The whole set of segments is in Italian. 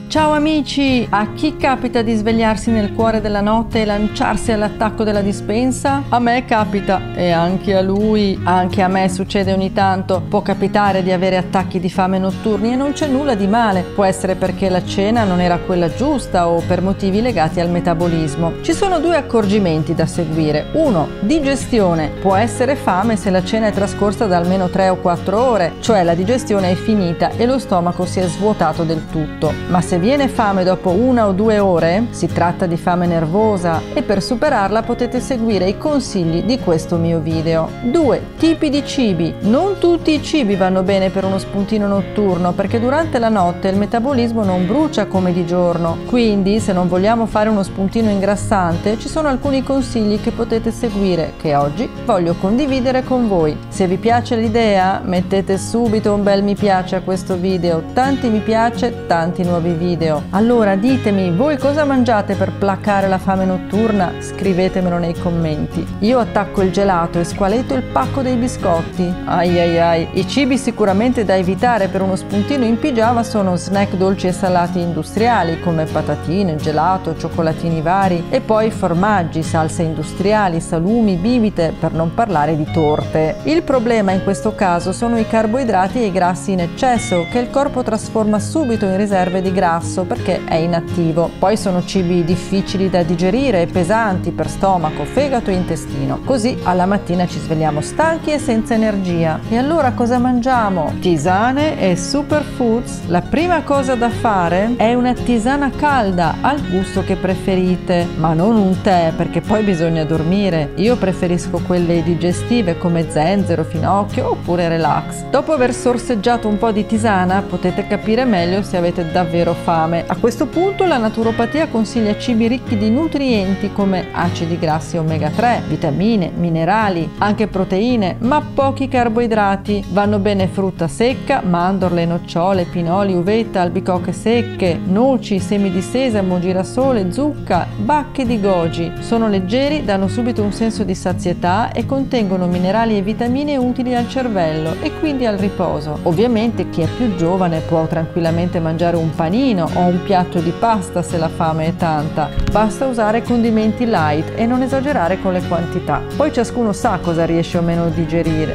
Ciao amici! A chi capita di svegliarsi nel cuore della notte e lanciarsi all'attacco della dispensa? A me capita, e anche a lui. Anche a me succede ogni tanto. Può capitare di avere attacchi di fame notturni e non c'è nulla di male. Può essere perché la cena non era quella giusta o per motivi legati al metabolismo. Ci sono due accorgimenti da seguire. 1. Digestione. Può essere fame se la cena è trascorsa da almeno 3 o 4 ore, cioè la digestione è finita e lo stomaco si è svuotato del tutto. Ma se viene fame dopo 1 o 2 ore, si tratta di fame nervosa e per superarla potete seguire i consigli di questo mio video. 2. Tipi di cibi. Non tutti i cibi vanno bene per uno spuntino notturno perché durante la notte il metabolismo non brucia come di giorno. Quindi, se non vogliamo fare uno spuntino ingrassante, ci sono alcuni consigli che potete seguire che oggi voglio condividere con voi. Se vi piace l'idea, mettete subito un bel mi piace a questo video. Tanti mi piace, tanti nuovi video. Allora ditemi, voi cosa mangiate per placare la fame notturna? Scrivetemelo nei commenti. Io attacco il gelato e squaletto il pacco dei biscotti. Ai ai ai. I cibi sicuramente da evitare per uno spuntino in pigiama sono snack dolci e salati industriali come patatine, gelato, cioccolatini vari e poi formaggi, salse industriali, salumi, bibite, per non parlare di torte. Il problema in questo caso sono i carboidrati e i grassi in eccesso che il corpo trasforma subito in riserve di grasso perché è inattivo. Poi sono cibi difficili da digerire e pesanti per stomaco, fegato e intestino. Così alla mattina ci svegliamo stanchi e senza energia. E allora cosa mangiamo? Tisane e superfoods. La prima cosa da fare è una tisana calda al gusto che preferite, ma non un tè perché poi bisogna dormire. Io preferisco quelle digestive come zenzero, finocchio oppure relax. Dopo aver sorseggiato un po' di tisana potete capire meglio se avete davvero fame. A questo punto la naturopatia consiglia cibi ricchi di nutrienti come acidi grassi omega 3, vitamine, minerali, anche proteine, ma pochi carboidrati. Vanno bene frutta secca, mandorle, nocciole, pinoli, uvetta, albicocche secche, noci, semi di sesamo, girasole, zucca, bacche di goji. Sono leggeri, danno subito un senso di sazietà e contengono minerali e vitamine utili al cervello e quindi al riposo. Ovviamente chi è più giovane può tranquillamente mangiare un panino o un piatto di pasta se la fame è tanta. Basta usare condimenti light e non esagerare con le quantità. Poi ciascuno sa cosa riesce o meno a digerire.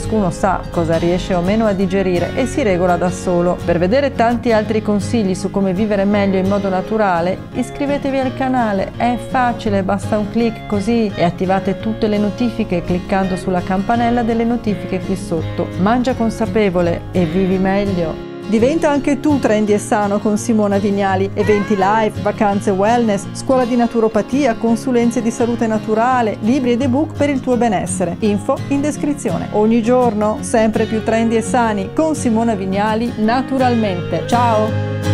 E si regola da solo. Per vedere tanti altri consigli su come vivere meglio in modo naturale, iscrivetevi al canale. È facile, basta un clic così e attivate tutte le notifiche cliccando sulla campanella delle notifiche qui sotto. Mangia consapevole e vivi meglio. Diventa anche tu trendy e sano con Simona Vignali. Eventi live, vacanze wellness, scuola di naturopatia, consulenze di salute naturale, libri ed ebook per il tuo benessere. Info in descrizione. Ogni giorno sempre più trendy e sani con Simona Vignali naturalmente. Ciao!